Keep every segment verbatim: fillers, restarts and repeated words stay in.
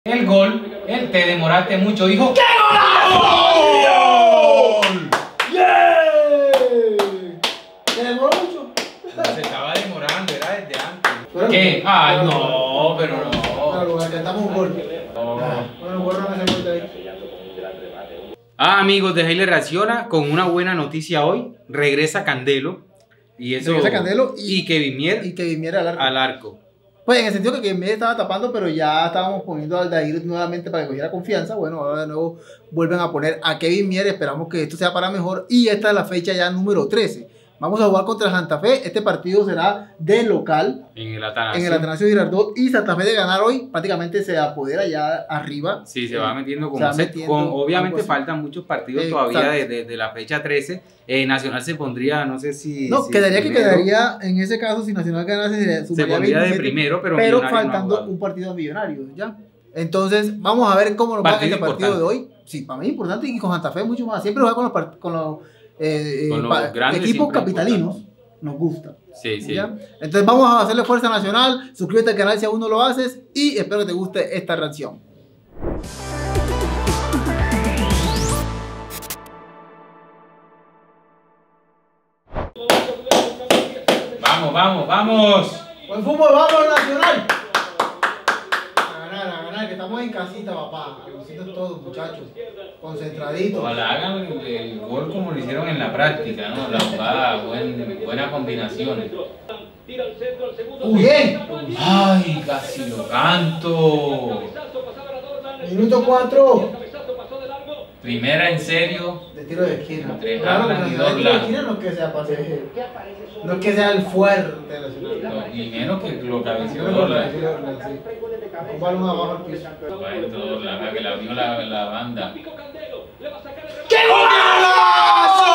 El gol, él te demoraste mucho, dijo ¡qué gol! ¡Yeah! ¿Te demoró mucho? Se estaba demorando, era desde antes. Pero, ¿Qué? Ay, pero, no, pero no. Pero cantamos un gol. No. Bueno, bórrame ese gol de ahí. Ah, amigos de Haile Reacciona, con una buena noticia hoy. Regresa Candelo. Y eso. Regresa Candelo y, y Kevin Mier. Y Kevin Mier al arco. Al arco. Pues en el sentido que Kevin Mier estaba tapando, pero ya estábamos poniendo a Aldair nuevamente para que cogiera confianza. Bueno, ahora de nuevo vuelven a poner a Kevin Mier. Esperamos que esto sea para mejor. Y esta es la fecha ya número trece. Vamos a jugar contra Santa Fe. Este partido será de local. En el Atanasio. En el Atanasio Girardot. Y Santa Fe de ganar hoy prácticamente se apodera ya arriba. Sí, se va metiendo como se va se, metiendo con, obviamente faltan muchos partidos eh, todavía de, de, de la fecha trece. Eh, Nacional se pondría, no sé si. No, si quedaría primero, que quedaría en ese caso si Nacional ganase. Se pondría de primero, pero, pero faltando no un partido millonario. Ya. Entonces, vamos a ver cómo nos va este partido de hoy. Sí, para mí es importante y con Santa Fe mucho más. Siempre juega con los, con los, eh, con los eh, equipos capitalinos. Nos gusta. Sí, sí. ¿Ya? Entonces vamos a hacerle fuerza Nacional. Suscríbete al canal si aún no lo haces. Y espero que te guste esta reacción. Vamos, vamos, vamos. Buen fútbol, vamos Nacional. A ganar, a ganar, que estamos en casita, papá. Nosotros todos, muchachos. Concentraditos. Ojalá hagan el, el gol como lo hicieron en la práctica, ¿no? La jugada, buen, buenas combinaciones. Bien. Ay, casi lo canto. Minuto cuatro. Primera en serio. De tiro de esquina. Claro, pero de tiro de esquina no es que sea pase. No es que sea el fuerte. No, y menos que lo cabeció Un Dorlan. balón abajo al piso. Ay, Dorlan, la que la vio la, la banda. ¡Qué golazo!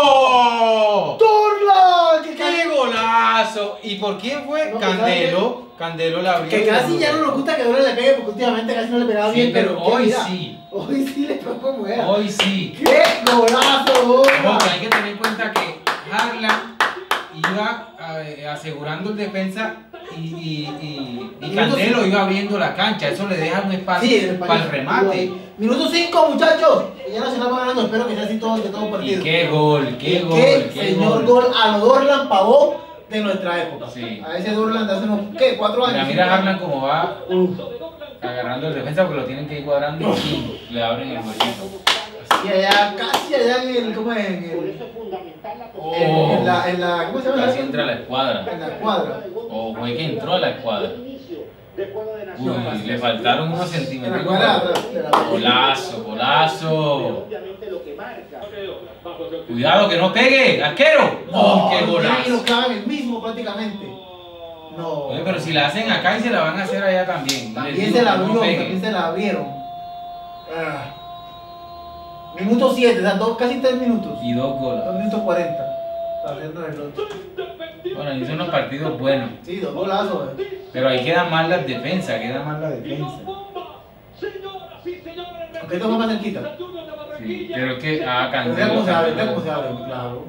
¡Dorlan! ¡Qué, ¡Qué golazo! ¿Y por quién fue? No, Candelo. Candelo la abrió. Que casi ya no nos gusta que Dorlan le pegue porque últimamente casi no le pegaba Sí, bien. pero, pero hoy mira, sí. Hoy sí le pegó como era. Hoy sí. ¡Qué golazo, Dorlan! No, hay que tener en cuenta que Harlan iba eh, asegurando el defensa y, y, y, y Candelo iba abriendo la cancha. Eso le deja un espacio sí, para el remate. Minuto cinco, muchachos. Y ya Nacional va ganando. Espero que sea así todo, de todo partido. Y qué gol, qué y gol, qué, qué señor gol. gol a lo Dorlan Pavón de nuestra época. Sí. A ese Dorlan de hace unos, ¿qué? Cuatro años. Mira, mira Harlan cómo va Uf. agarrando el defensa porque lo tienen que ir cuadrando y le abren el huequito. Y allá, casi allá en el, ¿cómo es? En, el, Oh, en, en la, en la, ¿cómo se llama? casi entra a la escuadra. En la cuadra. O fue que entró a la escuadra. Uy, le faltaron unos En centímetros. la cuadra de la Golazo, golazo. Cuidado que no pegue, arquero. ¡Oh, qué Y lo golazo! clavan el mismo prácticamente. No. Oye, pero si la hacen acá y se la van a hacer allá también. También Les digo se la que no abrió, pegue. también se la abrieron. Ah. Minuto siete, o sea, dos, casi tres minutos. Y dos goles. dos minutos cuarenta. Está haciendo el otro. Bueno, y son unos partidos buenos. Sí, dos golazos. Eh. Pero ahí quedan mal las defensas, queda mal la defensa. Aunque esto fue más cerquita. Sí, pero es que ah, Pero Candelo. mira cómo se abre, mira Candelo. cómo se abre, claro.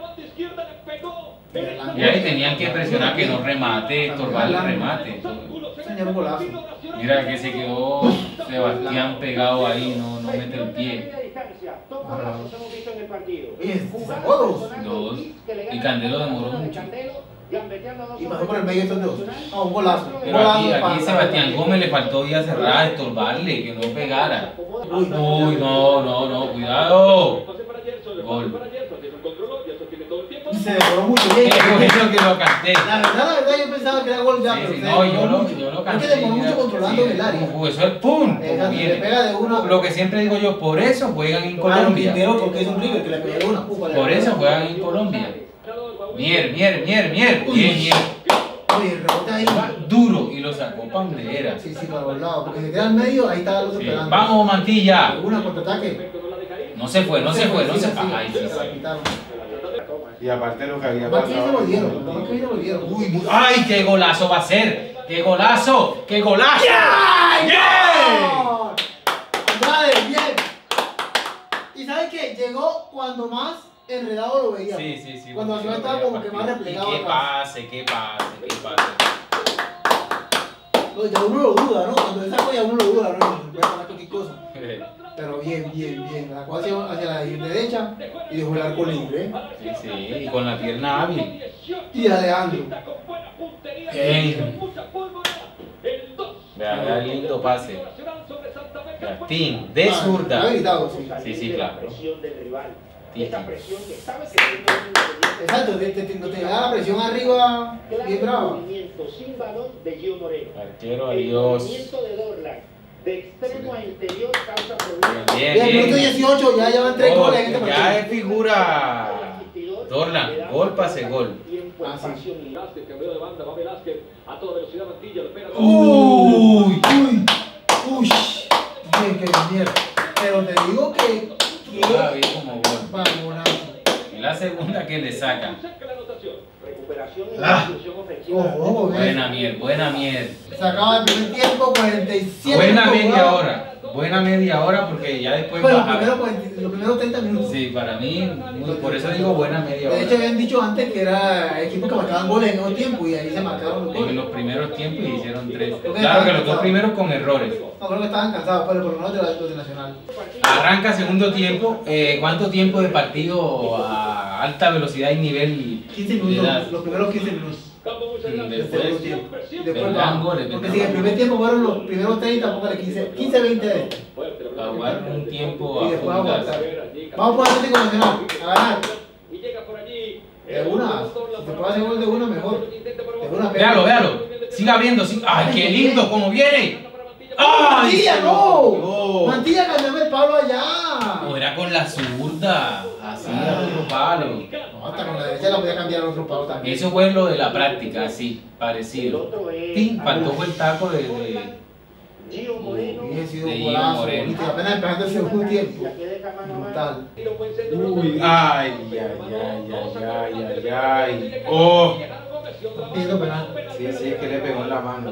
Y ahí tenían que presionar que no remate, estorbar el remate. Señor golazo. Mira que se quedó Sebastián pegado ahí, no, no mete el pie. Oye, sacó dos. Dos. Y Candelo demoró mucho. Y pasó por el medio estos dos. No, un golazo. Un Pero golazo aquí, aquí para- Sebastián Gómez le faltó día cerrada, estorbarle, que no pegara. Uy, Uy, no, no, no, cuidado. Gol. Se demoró mucho. ¿Qué Bien. fue eso que lo canté? La verdad, la verdad, yo pensaba que era gol ya, Sí, pero sí, se no, yo demoró lo, mucho. yo lo Es canté. que demoró mira, mucho controlando sí, el área. uh, Eso es pum. como Exacto, viene. le pega de uno. Lo que siempre digo yo, por eso juegan en Ah, no, Colombia. Quintero, porque es un River que le pegó de una. Pupa, le Por pegó. eso juegan en Colombia. Mier, mier, mier, mier. Uy. Bien, mier. Oye, el rebote ahí. Duro y lo sacó para donde era. Sí, sí, para los lados. Porque se queda al medio, ahí está los Sí. esperando. Vamos, Mantilla. Una contraataque. No se fue, no se fue, no se fue. sí, Ay, sí, se la sí. quitaron. Y aparte lo que había Más que se pasado. volvieron, más que se volvieron. Uy, muy- ¡ay, qué golazo va a ser! ¡Qué golazo! ¡Qué golazo! ¡Ay, ¡Yeah! no! Madre, bien. ¿Y sabes qué? Llegó cuando más enredado lo veía. Sí, sí, sí. Cuando Nacional estaba como que más replegado Y qué atrás. pase, qué pase, qué pase. No, ya uno lo duda, ¿no? Cuando él sacó ya uno lo duda, ¿no? Se puede parar cualquier cosa. Pero bien, bien, bien. La hacia, hacia la derecha y dejó el arco libre. ¿eh? Sí, sí, y con la pierna hábil. Y Alejandro. Bien. Vea, vea el lindo pase. Martín, de zurda. Ha gritado, sí. Sí, sí, claro. Exacto, te, te, te, no te da la presión arriba bien brava. Arquero, adiós. De extremo a interior causa problemas. Bien, Y el bien, minuto bien. dieciocho ya llevan tres Oh, goles en este ya partido. es figura. Dorlan, gol, pase, gol. Ah, sí. Uy. Uy, uy, bien, que mierda. Pero te digo que. que Ah, bien como gol. vamonazo. Y la segunda que le sacan. Recuperación y Ah. distribución ofensiva. Ojo, ojo, Buena miel, buena miel. se acaba el primer tiempo, cuarenta y siete. Buena minutos media jugados. hora. Buena media hora porque ya después Bueno, los baja. primeros, cuarenta los primeros treinta minutos. Sí, para mí, muy- por eso digo buena media De hecho, hora. habían dicho antes que era equipos que marcaban goles en un tiempo y ahí se marcaron los En goles. los primeros tiempos hicieron tres. Ok, Claro que los dos cansado. primeros con errores. No, creo que estaban cansados, pero por lo menos de la- los de Nacional. Arranca segundo tiempo. Eh, ¿Cuánto tiempo de partido a alta velocidad y nivel quince de minutos, edad? los primeros quince minutos. Mm, del segundo Después, tiempo. Y después vendrán bajan. goles, Porque vendrán si en el primer goles. tiempo fueron los primeros treinta, póngale quince, quince veinte de este. a jugar un tiempo Y a después fundas. aguantar. Vamos por Atlético Nacional, a ganar. De una, si te puede hacer gol de una, mejor. De una, Véalo, véalo. Siga viendo. siga- ¡Ay, qué lindo! ¡Cómo viene! ¡Ay! ¡Mantilla, no! No. ¡Mantilla, cambiame el palo allá! O era con la zurda. Así, Ah. a otro palo. No, hasta con la derecha la podía cambiar al otro palo también. Eso fue lo de la práctica, así, El parecido. otro es Tin, faltó fue el taco de. de- Gio Moreno. Hubiese sido De un Gio golazo, Moreno. bonito, y apenas empezando el segundo tiempo. La que deja mano a mano. Brutal. Uy, ay, ay, ay, ay, ay, ay, ay. Oh, Pidiendo penal. Sí, sí, es que le pegó en la mano.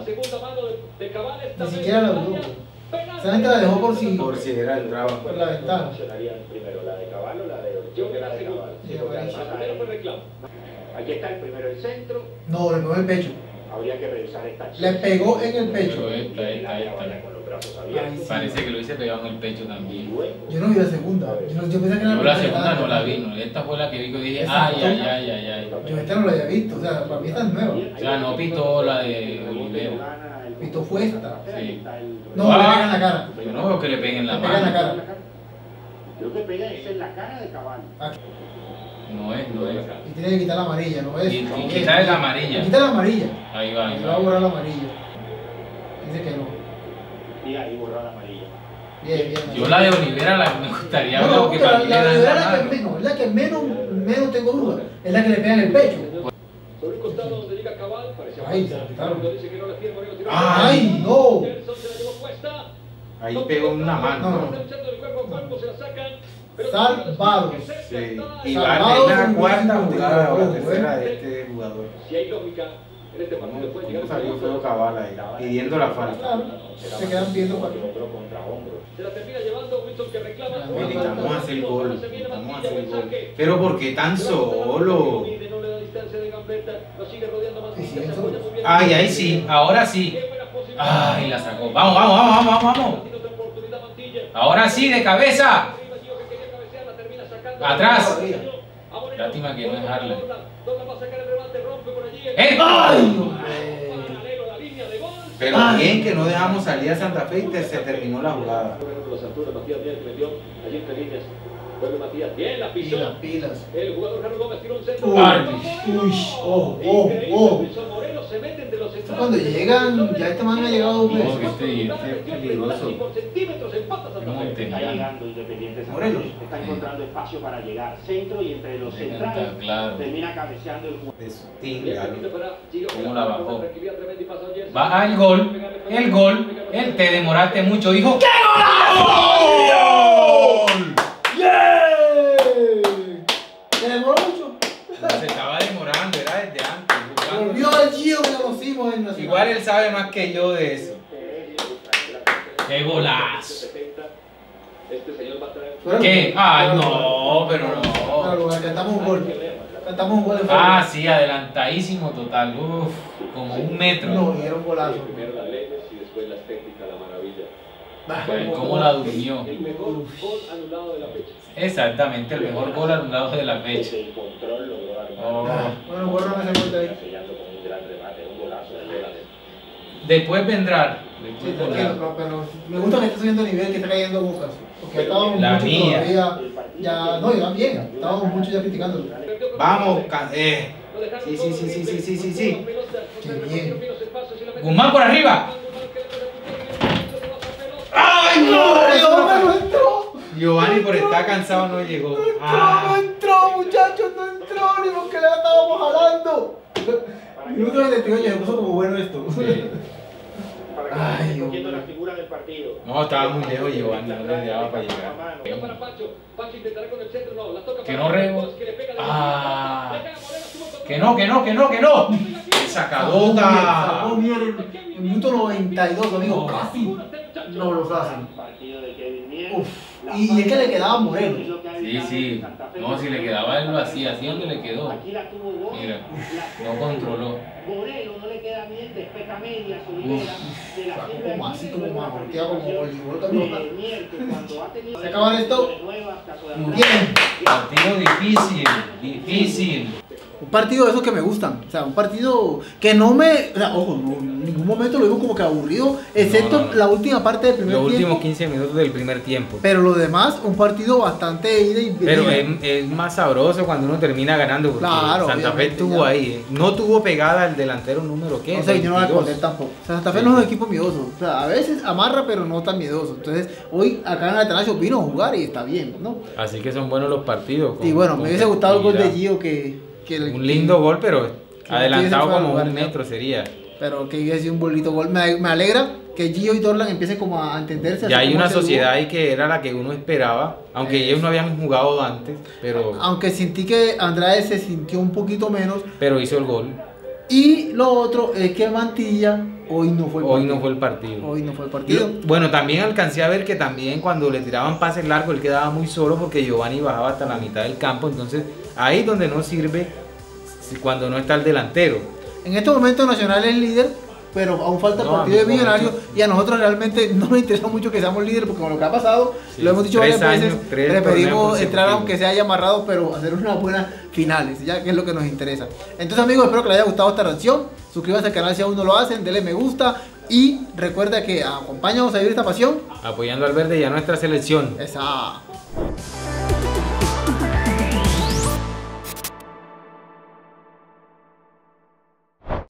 Ni siquiera lo dudó. Esa gente la dejó por si. Por si era el trabajo. por la ventana. Funcionaría primero la de Caballo, la de yo que la de Caballo. Sí, Porque buenísimo. además hay- Aquí está el primero el centro. No, le pegó en el pecho. Habría que revisar esta Le pegó en el pecho. esta, esta, esta. con los brazos Ay, abiertos. sí. Parece que lo hice pegado en el pecho también. Yo no vi la segunda. Yo, no- yo pensé que era Yo la primera segunda etapa. no la vi, no. Esta fue la que vi que dije, ay, Exacto. ay, ay, ay, ay. Yo esta no la había visto. O sea, para mí esta es nueva. O sea, no pitó la de Olivera. Pito fue esta. Sí. No, Ah. le pega en la cara. Yo no veo que le peguen la Le pega en la mano. cara. Creo que pega es en la cara de Caballo. Aquí. No es, no es. Y tiene que quitar la amarilla, ¿no es? Y- y quitar la amarilla. Quita la amarilla. Ahí va, ahí Y va a va. borrar la amarilla. Dice que no. Y ahí borró la amarilla. Bien, bien. Yo la de Olivera la, me gustaría No, ver no, que pero para mí la, le la, dan la, la la que mano. menos, la que menos, menos tengo duda, es la que le pega en el pecho. Sobre un costado donde llega Cabal, parece Ay, se la quitaron. dice que no la tiene, Moreno tiró. ¡Ay, no! Nelson se la llevó puesta. Ahí pegó en una No, mano. no. Está luchando de cuerpo a cuerpo, se la sacan. Pero Salvados. Sí. Y Salvados va en la en cuarta un jugada o la gol, tercera de este jugador. si hay lógica en este ¿Cómo, partido puede llegar cómo salió feo Cabal ahí? Pidiendo la falta. Claro, se quedan viendo para Hombro contra hombro. Se la termina llevando Wilson que reclama. Necesitamos hacer gol. Necesitamos hacer gol. Pero ¿por qué tan solo? No le da distancia de gambeta, lo sigue rodeando más. Sí, sí, se eso. apoya muy bien. Ay, ahí sí, ahora sí. Qué buena posibilidad. Ay, la sacó. Vamos, vamos, vamos, vamos, vamos. Tiene otra oportunidad, Mantilla. Ahora sí, de cabeza. Arriba, Gio, que quería cabecear, la termina sacando. Atrás. A Moreno. Lástima que no es Harlan. Dorlan va a sacar el remate, rompe por allí. ¡Eh! ¡Ay! Paralelo a la línea de gol. Pero Ay. bien que no dejamos salir a Santa Fe y te- se terminó la jugada. Los alturas, Matías bien que metió allí entre líneas. Vuelve Matías, bien la pisó. Pilas, pilas. El jugador Carlos Gómez tiró un centro. Uy, Ay. uy, ojo, ojo, Increíble, ojo. Wilson Moreno se mete entre los centrales. Cuando llegan, ya este man ha llegado dos No, veces. que este, este es peligroso. Y por centímetros empata Santa Fe. Monte. Está llegando Independiente Santa Morelos. Fe. Está encontrando espacio para llegar. Centro y entre los Venga, centrales. claro. Termina cabeceando el juego. De su Bien, tinga. repite para Gio, ¿Cómo que la con bajó? tranquilidad tremenda y pasa a Gerson. Va al gol, el gol, el te demoraste mucho, hijo. ¡Qué gol! ¡Yeah! ¿Se demoró mucho? Se estaba demorando, era desde antes. jugando. Volvió al Gio que conocimos en Nacional. Igual él sabe más que yo de eso. ¡Qué golazo! Este señor va a traer. Pero- ¿Qué? Ay, no, pero Pero no. lo cantamos un gol. Cantamos un gol en Ah, sí, adelantadísimo total. Uf, como un metro. No, y era un golazo. Primero la leyes y después las técnicas, la maravilla. Bueno, ¿cómo la durmió? El mejor gol anulado de la fecha. Exactamente, el mejor gol anulado de la fecha. Desde el control logró armar. Oh. Ah, bueno, borrame ese gol de ahí. Sellando con un gran remate, un golazo de Vela. Después vendrá. Sí, Después tranquilo, vendrá. pero me gusta que esté subiendo el nivel, que está cayendo Bocas. Porque estábamos La mucho mía. todavía. Ya, no, iban bien. Estábamos mucho ya criticándolo. Vamos, ca- eh. Sí, sí, sí, sí, sí, sí, sí, sí. Qué bien. Guzmán por arriba. ¡Ay, no! ¡No, no entró! Giovanni por estar cansado no llegó. No entró, Ah. no entró, muchachos, no entró, ni porque le estábamos jalando. Minuto setenta y ocho, se puso como bueno esto. Para que Ay, vaya cogiendo hombre. la figura del partido. No, estaba muy lejos Giovanni, no le daba para llegar. Para Pacho. Pacho intentará con el centro, no, la toca Que para no Moreno, rebo. que le pega de Ah. la izquierda. Moreno, estuvo con- Que no, que no, que no, que no. Sacadota. Sacó bien el el minuto noventa y dos, amigo, casi no los hacen. Partido de Kevin Mier. Uf, y es que le quedaba a Moreno. Sí, sí. No, si le quedaba él lo hacía, así donde le quedó. Aquí la tuvo Gol. Mira, La- no controló. Moreno no le queda bien, despeja media, su libera, se la Sacó sirve como aquí, así, y como luego la majoteado, como participación voleibol también. de Mier, que cuando ha tenido- ¿Se acaba esto? Nuevas, caso de Muy Atlanta. bien. Partido difícil, difícil. Un partido de esos que me gustan, o sea, un partido que no me, o sea, ojo, no, en ningún momento lo digo como que aburrido, excepto No, no, no. la última parte del primer Los tiempo. últimos quince minutos del primer tiempo. Pero lo demás, un partido bastante ida y Pero venida. es, es más sabroso cuando uno termina ganando porque Claro, Santa Fe obviamente, estuvo ya. ahí. ¿eh? No tuvo pegada el delantero número ¿qué? No sé, yo no voy a veintidós. esconder tampoco. O sea, Santa Fe Sí, no es un sí. equipo miedoso. O sea, a veces amarra, pero no tan miedoso. Entonces, hoy acá en el Atanasio vino a jugar y está bien, ¿no? Así que son buenos los partidos. con- Y bueno, con me hubiese gustado el gol de efectividad. Gio que, que el- Un lindo gol, pero que adelantado hubiese fuera como lugar, un ¿no? metro sería. Pero que hubiese sido un bonito gol. Me, me alegra que Gio y Dorlan empiecen como a entenderse. Ya así hay como una ese dúo. sociedad ahí que era la que uno esperaba, aunque ellos no habían jugado antes, pero, Aunque sentí que Andrade se sintió un poquito menos. pero hizo el gol. Y lo otro es que Mantilla hoy no fue el Hoy partido. no fue el partido. Hoy no fue el partido. Lo- Bueno, también alcancé a ver que también cuando le tiraban pases largos él quedaba muy solo porque Giovanni bajaba hasta la mitad del campo, entonces ahí es donde no sirve si- cuando no está el delantero. En este momento Nacional es líder, pero aún falta el No, partido de a mi Millonarios momento- y a nosotros realmente no nos interesa mucho que seamos líderes porque con lo que ha pasado, Sí, lo hemos dicho tres varias veces, años, tres preferimos torneos entrar consecutivos. aunque sea haya amarrado, pero hacer unas buenas finales, ya que es lo que nos interesa. Entonces amigos, espero que les haya gustado esta reacción, suscríbanse al canal si aún no lo hacen, denle me gusta y recuerda que acompáñanos a vivir esta pasión. Apoyando al verde y a nuestra selección. Esa...